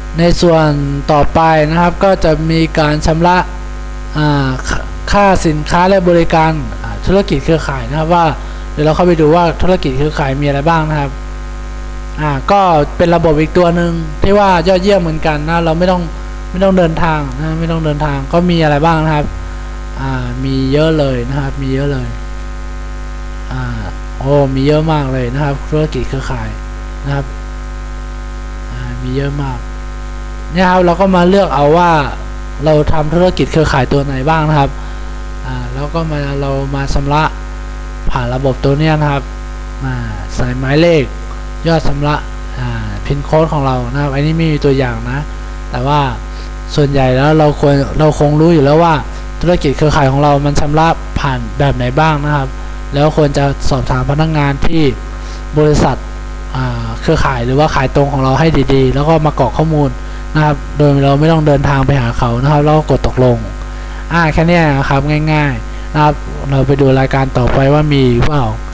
ในส่วนต่อไปนะครับก็จะมีการชำระค่าสินค้าและบริการธุรกิจเครือข่ายนะครับว่าเดี๋ยวเราเข้าไปดูว่าธุรกิจเครือข่ายมีอะไรบ้างนะครับก็เป็นระบบอีกตัวหนึ่งที่ว่ายอดเยี่ยมเหมือนกันนะเราไม่ต้องเดินทางนะไม่ต้องเดินทางก็มีอะไรบ้างนะครับมีเยอะเลยนะครับมีเยอะเลยโอ้มีเยอะมากเลยนะครับธุรกิจเครือข่ายนะครับมีเยอะมากเนี่ยครับเราก็มาเลือกเอาว่าเราทำธุรกิจเครือข่ายตัวไหนบ้างนะครับแล้วก็เรามาชำระผ่านระบบตัวนี้นะครับใส่หมายเลขยอดชำระพินโค้ดของเรานะครับอันนี้ไม่มีตัวอย่างนะแต่ว่าส่วนใหญ่แล้วเราคงรู้อยู่แล้วว่าธุรกิจเครือข่ายของเรามันชำระผ่านแบบไหนบ้างนะครับแล้วควรจะสอบถามพนักงานที่บริษัทเครือข่ายหรือว่าขายตรงของเราให้ดีๆแล้วก็มากรอกข้อมูลนะครับโดยเราไม่ต้องเดินทางไปหาเขานะครับแล้วก็กดตกลงแค่นี้นะครับง่ายๆนะครับเราไปดูรายการต่อไปว่ามีเปล่า